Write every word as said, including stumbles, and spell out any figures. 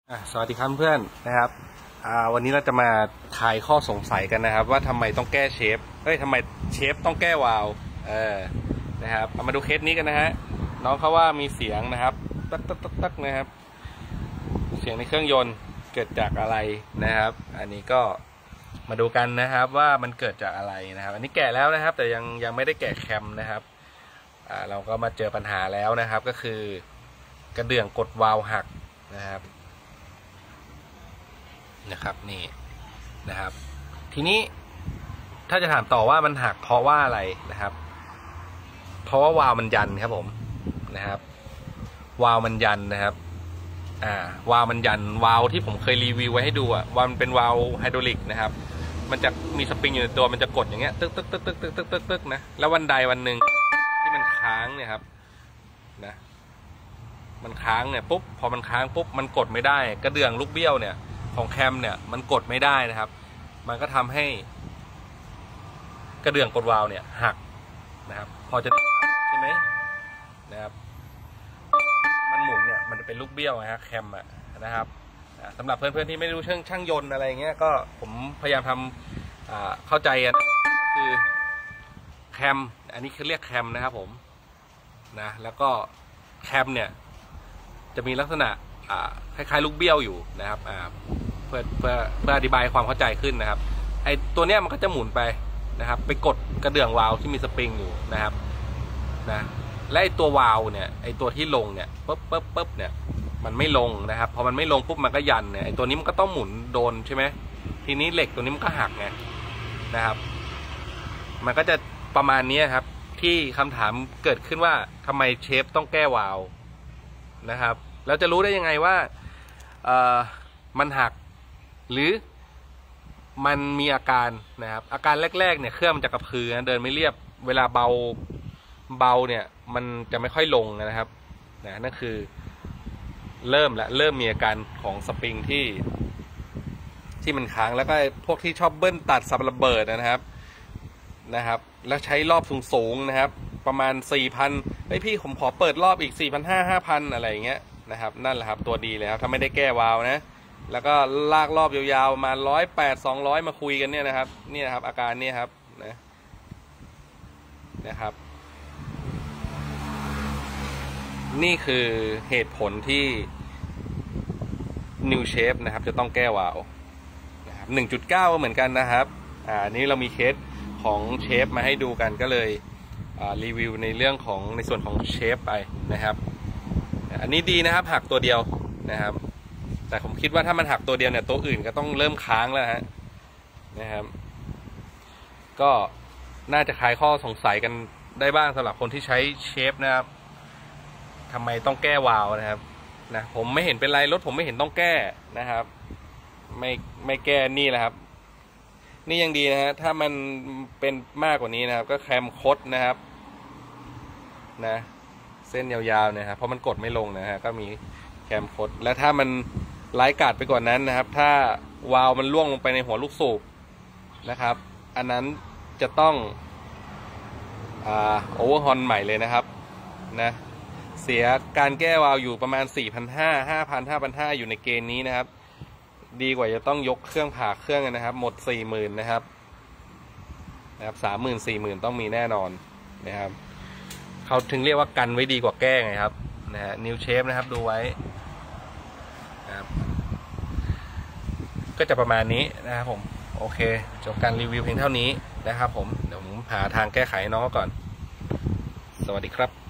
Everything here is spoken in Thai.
สวัสดีครับเพื่อนนะครับวันนี้เราจะมาทายข้อสงสัยกันนะครับว่าทำไมต้องแก้เชฟเฮ้ยทำไมเชฟต้องแก้วาล์วเออนะครับเอามาดูเคสนี้กันนะฮะน้องเขาว่ามีเสียงนะครับตักตักตักตักนะครับเสียงในเครื่องยนต์เกิดจากอะไรนะครับอันนี้ก็มาดูกันนะครับว่ามันเกิดจากอะไรนะครับอันนี้แกะแล้วนะครับแต่ยังยังไม่ได้แกะแคมนะครับอ่าเราก็มาเจอปัญหาแล้วนะครับก็คือกระเดื่องกดวาล์วหักนะครับนะครับนี่นะครับทีนี้ถ้าจะถามต่อว่ามันหักเพราะว่าอะไรนะครับเพราะว่าวาล์วมันยันครับผมนะครับวาล์วมันยันนะครับอ่าวาล์วมันยันวาล์วที่ผมเคยรีวิวไว้ให้ดูอ่ะวาล์วมันเป็นวาล์วไฮดรอลิกนะครับมันจะมีสปริงอยู่ในตัวมันจะกดอย่างเงี้ยตึ๊กตึ๊กตึ๊กตึ๊กตึ๊กตึ๊กตึ๊กตึ๊กนะแล้ววันใดวันหนึ่งที่มันค้างเนี่ยครับนะมันค้างเนี่ยปุ๊บพอมันค้างปุ๊บมันกดไม่ได้กระเดื่องลูกเบี้ยวเนี่ยของแคมเนี่ยมันกดไม่ได้นะครับมันก็ทำให้กระเดื่องกดวาล์วเนี่ยหักนะครับพอจะใช่ไหมนะครับมันหมุนเนี่ยมันจะเป็นลูกเบี้ยวนะฮะแคมอะนะครับสำหรับเพื่อนๆที่ไม่รู้ช่างช่างยนต์อะไรเงี้ยก็ผมพยายามทำเข้าใจกันคือแคมอันนี้คือเรียกแคมนะครับผมนะแล้วก็แคมเนี่ยจะมีลักษณะคล้ายๆลูกเบี้ยวอยู่นะครับเพื่อเพื่อเพื่ออธิบายความเข้าใจขึ้นนะครับไอตัวเนี้ยมันก็จะหมุนไปนะครับไปกดกระเดื่องวาล์วที่มีสปริงอยู่นะครับนะและไอตัววาล์วเนี่ยไอตัวที่ลงเนี่ยปุ๊บปุ๊บปุ๊บเนี่ยมันไม่ลงนะครับพอมันไม่ลงปุ๊บมันก็ยันเนี่ยไอตัวนี้มันก็ต้องหมุนโดนใช่ไหมทีนี้เหล็กตัวนี้มันก็หักไงนะครับมันก็จะประมาณนี้ครับที่คำถามเกิดขึ้นว่าทำไมเชฟต้องแก้วาล์วนะครับแล้วจะรู้ได้ยังไงว่าเอ่อมันหักหรือมันมีอาการนะครับอาการแรกๆเนี่ยเครื่องมันจะกระพือนะเดินไม่เรียบเวลาเบาเบาเนี่ยมันจะไม่ค่อยลงนะครับนะนั่นคือเริ่มและเริ่มมีอาการของสปริงที่ที่มันค้างแล้วก็พวกที่ชอบเบิ้ลตัดสับระเบิดนะครับนะครับแล้วใช้รอบสูงๆนะครับประมาณ สี่พัน ไอ้พี่ผมขอเปิดรอบอีก สี่พันห้าร้อย ห้าพัน อะไรอย่างเงี้ยนะครับนั่นแหละครับตัวดีเลยครับถ้าไม่ได้แก้วาล์วนะแล้วก็ลากรอบยาวๆมาร้อยแปดสองร้อยมาคุยกันเนี่ยนะครับนี่นะครับอาการนี่ครับนะนะครับนี่คือเหตุผลที่ New Shape นะครับจะต้องแก้วาล์วนะครับ หนึ่งจุดเก้า ก็เหมือนกันนะครับอ่านี้เรามีเคสของเชฟมาให้ดูกันก็เลยรีวิวในเรื่องของในส่วนของเชฟไปนะครับอันนี้ดีนะครับหักตัวเดียวนะครับแต่ผมคิดว่าถ้ามันหักตัวเดียวเนี่ยตัวอื่นก็ต้องเริ่มค้างแล้วฮะนะครับก็น่าจะคลายข้อสงสัยกันได้บ้างสำหรับคนที่ใช้เชฟนะครับทำไมต้องแก้วาล์วนะครับนะผมไม่เห็นเป็นไรรถผมไม่เห็นต้องแก้นะครับไม่ไม่แก้นี่แหละครับนี่ยังดีนะฮะถ้ามันเป็นมากกว่านี้นะครับก็แคมคดนะครับนะเส้นยาวๆเนี่ยครับเพราะมันกดไม่ลงนะฮะก็มีแคมคดและถ้ามันไร้กาดไปกว่านั้นนะครับถ้าวาล์วมันล่วงลงไปในหัวลูกสูบนะครับอันนั้นจะต้องอ่าโอเวอร์ฮอนใหม่เลยนะครับนะเสียการแก้วาล์วอยู่ประมาณ สี่พันห้าร้อย ห้าพัน ห้าพันห้าร้อย อยู่ในเกณฑ์นี้นะครับดีกว่าจะต้องยกเครื่องผ่าเครื่องนะครับหมด สี่หมื่น นะครับนะครับ สามหมื่น สี่หมื่น ต้องมีแน่นอนนะครับเขาถึงเรียกว่ากันไว้ดีกว่าแก้ไงครับนะฮะ New Shape นะครับดูไว้นะครับก็จะประมาณนี้นะครับผมโอเคจบการรีวิวเพียงเท่านี้นะครับผมเดี๋ยวผมหาทางแก้ไขน้องก่อนสวัสดีครับ